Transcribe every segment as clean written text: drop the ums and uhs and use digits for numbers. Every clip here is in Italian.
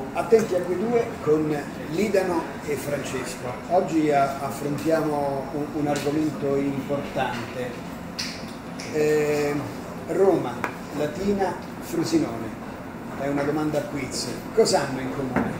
Attenti a quei due con Lidano e Francesco. Oggi affrontiamo un argomento importante. Roma, Latina, Frosinone. È una domanda a quiz. Cosa hanno in comune?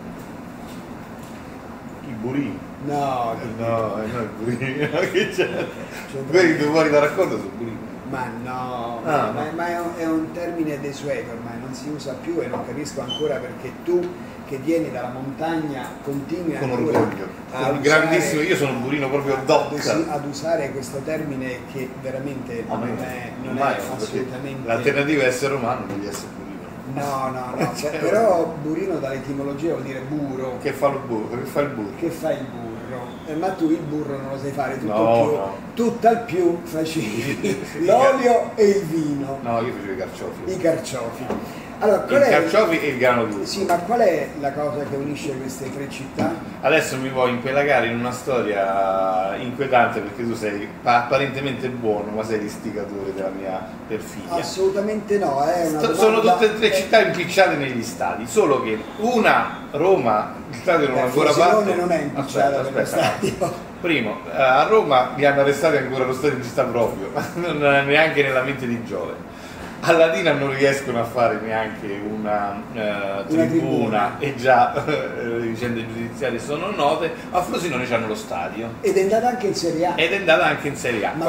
Il burino. No, il burino. Che c'è? Quelli due fuori da racconto sono burino. Ma no, no. ma è un termine desueto ormai, non si usa più e non capisco ancora perché tu che vieni dalla montagna continui con ancora orgoglio, a usare, grandissimo, io sono un burino proprio doc ad usare questo termine che veramente non è assolutamente... L'alternativa è essere romano, non di essere burino. No, però burino dall'etimologia vuol dire burro. Che fa il burro? Che fa il burro? Che fa il burro? Ma tu il burro non lo sai fare, tutt'al più facevi l'olio e il vino. No, io facevo i carciofi. I carciofi. Allora, I carciofi e il grano duro. Sì, ma qual è la cosa che unisce queste tre città? Adesso mi vuoi impelagare in una storia inquietante perché tu sei apparentemente buono, ma sei l'istigatore della mia perfida. Assolutamente no, sono tutte e tre città impicciate negli stadi, solo che una, Roma, il stadio non ancora parte. Non è impicciata per lo stadio. Primo, a Roma li hanno arrestati ancora lo stadio non ci sta proprio, non neanche nella mente di Giove. A Latina non riescono a fare neanche una tribuna e già le vicende giudiziarie sono note. A Frosinone c'hanno lo stadio ed è andata anche in Serie A. Ma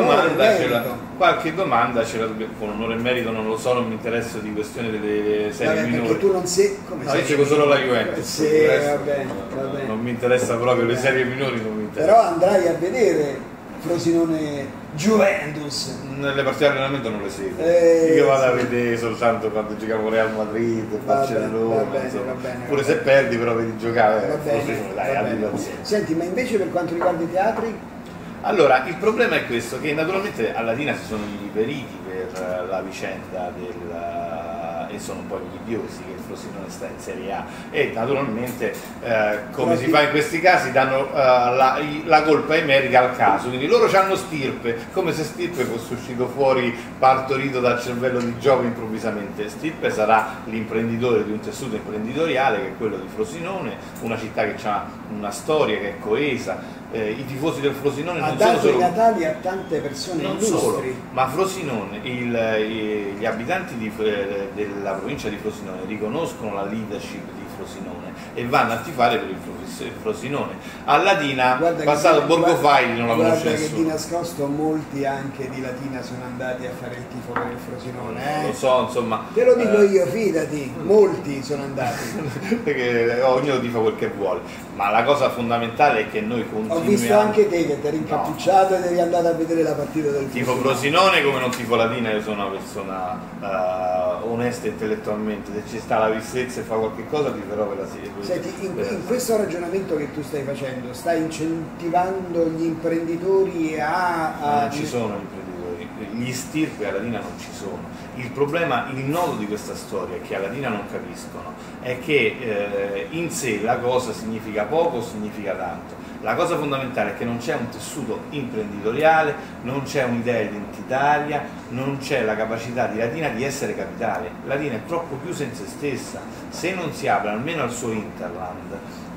qualche domanda ce la dobbiamo, con onore e merito non lo so, non mi interessa di questione delle serie minori perché tu non sei come io seguo solo la Juventus, sì, va bene. Non mi interessa proprio le serie minori, non mi interessa. Però andrai a vedere Frosinone Juventus. Nelle partite di allenamento non le seguo. Io vado a vedere soltanto quando giochiamo Real Madrid, Barcellona, pure se perdi però vedi giocare. Senti, ma invece per quanto riguarda i teatri? Allora, il problema è questo, che naturalmente a Latina si sono inviperiti per la vicenda e sono un po' invidiosi che il Frosinone sta in Serie A e naturalmente come si fa in questi casi danno la colpa e i meriti al caso, quindi loro hanno Stirpe, come se Stirpe fosse uscito fuori partorito dal cervello di Giove improvvisamente. Stirpe sarà l'imprenditore di un tessuto imprenditoriale che è quello di Frosinone, una città che ha una storia che è coesa. I tifosi del Frosinone non sono solo i natali a tante persone non illustri. Solo, ma Frosinone, gli abitanti della provincia di Frosinone riconoscono la leadership di Frosinone e vanno a tifare per il Frosinone. A Latina, passato Borgo Faili non la conosce nessuno. Che di nascosto molti anche di Latina sono andati a fare il tifo per il Frosinone. Lo so, insomma. Te lo dico io, fidati, molti sono andati. Perché ognuno tifa quel che vuole. Ma la cosa fondamentale è che noi continuiamo. Ho visto anche te che ti eri incappucciato ed eri andato a vedere la partita del tifo Frosinone come non tifo Latina, io sono una persona onesta intellettualmente, se ci sta la vistezza e fa qualche cosa ti farò per la serie. Senti, in questo ragionamento che tu stai facendo, stai incentivando gli imprenditori non ci sono imprenditori, gli stirpe a Latina non ci sono. Il problema, il nodo di questa storia che a Latina non capiscono è che in sé la cosa significa poco, significa tanto. La cosa fondamentale è che non c'è un tessuto imprenditoriale, non c'è un'idea identitaria, non c'è la capacità di Latina di essere capitale. Latina è troppo chiusa in se stessa, se non si apre almeno al suo hinterland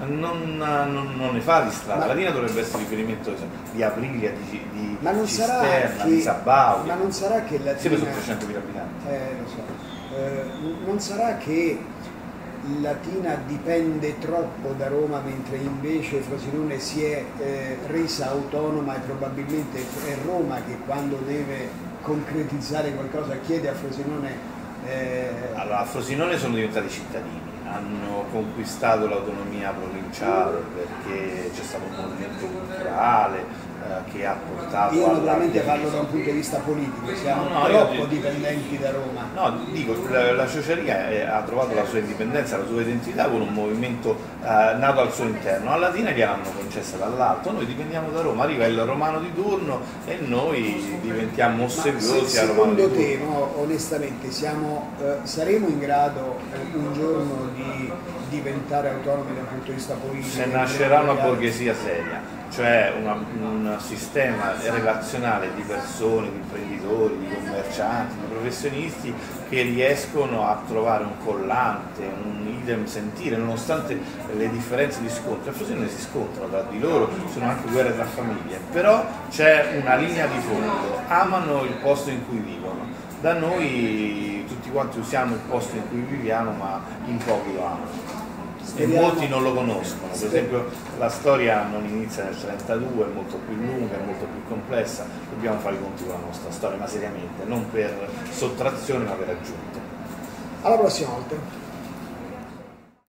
non ne fa di strada. Latina dovrebbe essere riferimento di Aprilia, di Cisterna, di Sabau. Ma non sarà che Latina... Sempre su 300.000 abitanti. Lo so. Non sarà che Latina dipende troppo da Roma mentre invece Frosinone si è resa autonoma e probabilmente è Roma che quando deve concretizzare qualcosa chiede a Frosinone... Allora, a Frosinone sono diventati cittadini, hanno conquistato l'autonomia provinciale perché c'è stato un movimento culturale che ha portato io naturalmente parlo da un punto di vista politico, siamo troppo dipendenti da Roma. No, dico, la ciociaria ha trovato la sua indipendenza, la sua identità con un movimento nato al suo interno. A Latina gliel'hanno concessa dall'alto, noi dipendiamo da Roma, arriva il romano di turno e noi diventiamo ossequiosi a romano di turno. Secondo te, onestamente, saremo in grado un giorno di diventare autonomi dal punto di vista politico? Se nascerà una borghesia seria. cioè un sistema relazionale di persone, di imprenditori, di commercianti, di professionisti che riescono a trovare un collante, un idem sentire, nonostante le differenze di scontro. A Frosinone si scontrano tra di loro, sono anche guerre tra famiglie, però c'è una linea di fondo, amano il posto in cui vivono. Da noi tutti quanti usiamo il posto in cui viviamo, ma in pochi lo amano. E molti non lo conoscono, per esempio la storia non inizia nel 1932, è molto più lunga, è molto più complessa, dobbiamo fare i conti con la nostra storia, ma seriamente, non per sottrazione ma per aggiunta. Alla prossima volta.